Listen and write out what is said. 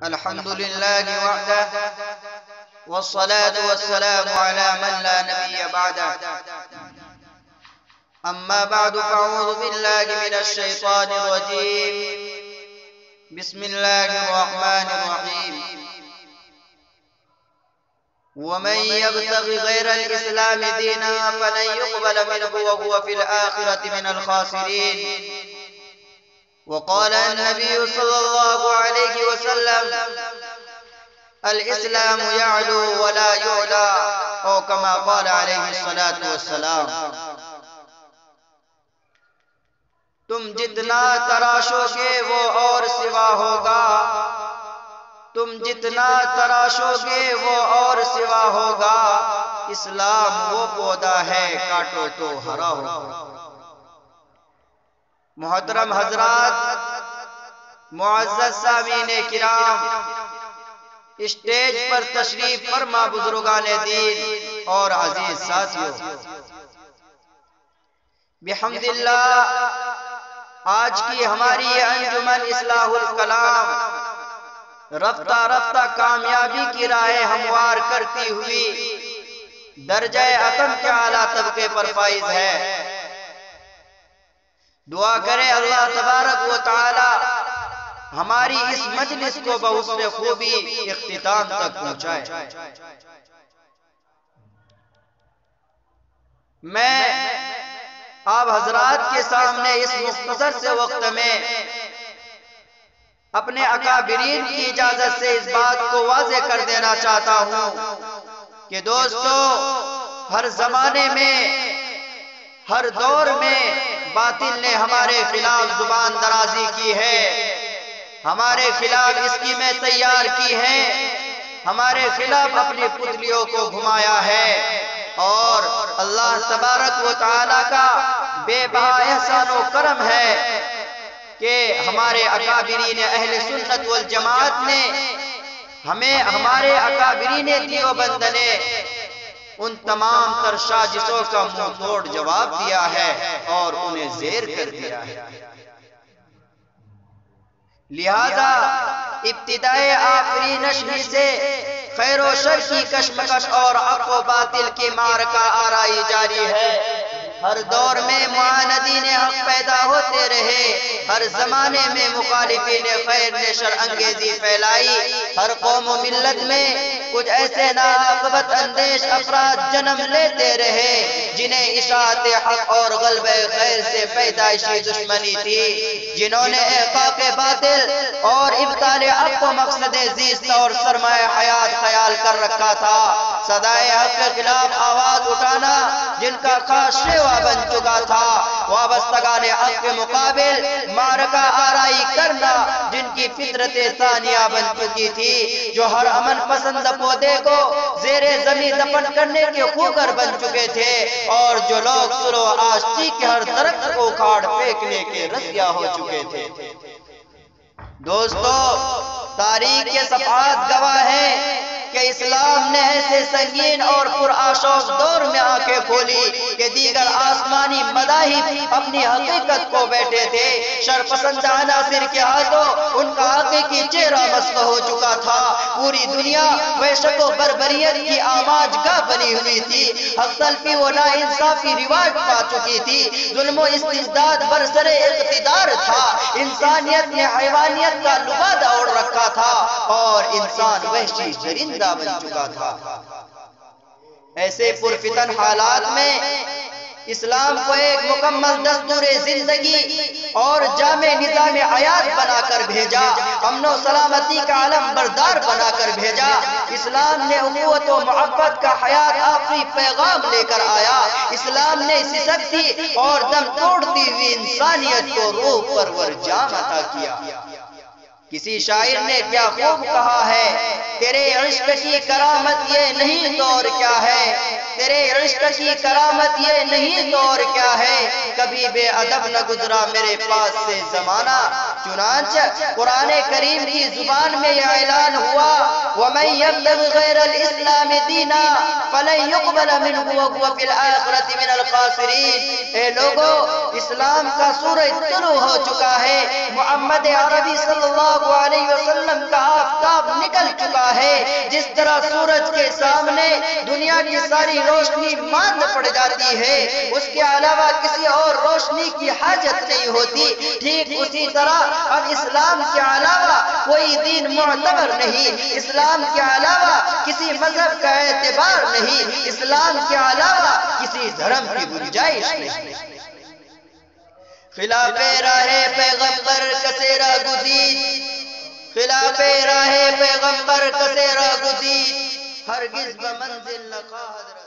الحمد لله وحده والصلاة والسلام على من لا نبي بعده. أما بعد فأعوذ بالله من الشيطان الرجيم. بسم الله الرحمن الرحيم. ومن يبتغ غير الإسلام دينا فلن يقبل منه وهو في الآخرة من الخاسرين. وقال النبي صلى الله عليه وسلم: الإسلام يعلو ولا يعلى، أو كما قال عليه الصلاة والسلام. تم جتنا تراشو گے وہ اور سوا ہوگا، تم جتنا تراشو گے وہ اور سوا ہوگا. اسلام وہ پودا ہے کاٹو تو ہرا ہوگا. محترم حضرات، معزز سامعین کرام، اسٹیج پر تشریف فرما بزرگان دین اور عزیز ساتھیوں، بحمد اللہ آج کی ہماری یہ انجمن اصلاح الکلام رفتہ رفتہ کامیابی کی راہ ہموار کرتی ہوئی درجہ عتم کے اعلیٰ طبقے پر فائز ہے. دعا کرے اللہ تبارک و تعالی ہماری اس مجلس کو بحسن خوبی اختتام تک پہنچائے. میں آپ حضرات کے سامنے اس مختصر سے وقت میں اپنے اکابرین کی اجازت سے اس بات کو واضح کر دینا چاہتا ہوں کہ دوستو، ہر زمانے میں، ہر دور میں باطل نے ہمارے خلاف زبان درازی کی ہے، ہمارے خلاف اسکیمیں تیار کی ہیں، ہمارے خلاف اپنی پتلیوں کو گھمایا ہے. اور اللہ تبارک و تعالی کا بے بہا احسان و کرم ہے کہ ہمارے اکابرین اہل سنت والجماعت نے ہمیں، ہمارے اکابرین دیوبند نے ان تمام تر سازشوں کا منہ توڑ جواب دیا ہے اور انہیں زیر کر دیا ہے. لہذا ابتدائے آخری نشری سے خیر و شر کی کشمکش اور حق و باطل کی معرکہ آرائی جاری ہے. ہر دور میں معاندین حق پیدا ہوتے رہے، ہر زمانے میں مخالفین خیر نے شر انگیزی پھیلائی. ہر قوم و ملت میں کچھ ایسے ناعاقبت اندیش افراد جنم لیتے رہے جنہیں اشاعت حق اور غلبہ خیر سے پیدائشی دشمنی تھی، جنہوں نے احقاق باطل اور ابطال حق کو مقصد زیست اور سرمایہ حیات خیال کر رکھا تھا. صدائے حق کے خلاف آواز اٹھانا جن کا خاص شیوا بن چکا تھا، وابستگان حق کے مقابل معرکہ آرائی کرنا جن کی فطرت ثانیہ بن چکی تھی، جو ہر امن پسند پودے کو زیر زمین دفن کرنے کے خوگر بن چکے تھے، اور جو لوگ سلو آشتی کے ہر درخت کو اکھاڑ پھینکنے کے رسیا ہو چکے تھے. دوستو، تاریخ کے صفحات گواہ ہیں کہ اسلام نے ایسے سنگین اور پرآشوب دور میں آنکھیں کھولی کہ دیگر آسمانی مذاہب اپنی حقیقت کو بیٹھے تھے. شرپسند عناصر کے ہاتھوں ان کا حقیقی چہرہ مسخ ہو چکا تھا. پوری دنیا وحشت و بربریت کی آماج گاہ بنی ہوئی تھی. حق تلفی و ناانصافی رواج پا چکی تھی. ظلم و استبداد برسر اقتدار تھا. انسانیت نے حیوانیت کا لبادہ اوڑھ رکھا تھا اور انسان وحشی درندہ بن چکا تھا. ایسے پرفتن حالات میں اسلام کو ایک مکمل دستور زندگی اور جامع نظام حیات بنا کر بھیجا، امن و سلامتی کا علم بردار بنا کر بھیجا. اسلام نے اخوت و محبت کا حیات آفری پیغام لے کر آیا. اسلام نے سسکتی اور دم توڑتی ہوئی انسانیت کو روح پرور جام عطا کیا. کسی شاعر نے کیا خوب کہا ہے، تیرے عشق کی کرامت یہ نہیں تو اور کیا ہے، تیرے عشق کی کرامت یہ نہیں تو اور کیا ہے. کبھی بے ادب نہ گزرا میرے پاس سے زمانہ. چنانچہ قرآن کریم کی زبان میں یہ اعلان ہوا، وَمَن يَبْتَغِ غَيْرَ الْإِسْلَامِ دِينًا فَلَن يُقْبَلَ مِنْهُ وَهُوَ فِي الْآخِرَةِ مِنَ الْخَاسِرِينَ. اے لوگو، اسلام کا سورج طلوع ہو چکا ہے. محمد عربی صلی اللہ علیہ وسلم کا آفتاب نکل چکا ہے، جس طرح سورج کے سامنے دنیا کی ساری روشنی ماند پڑ جاتی ہے، اس کے علاوہ کسی اور روشنی کی حاجت نہیں ہوتی، ٹھیک اسی طرح اب اسلام کے علاوہ کوئی دین معتبر نہیں، اسلام کے علاوہ کسی مذہب کا اعتبار نہیں، اسلام کے علاوہ کسی دھرم کی گنجائش نہیں۔ خلاف راہ پیغمبر کسے راہ گزید، خلاف راہ پیغمبر کسے راہ گزید، ہرگز بمنزل نہ خواہد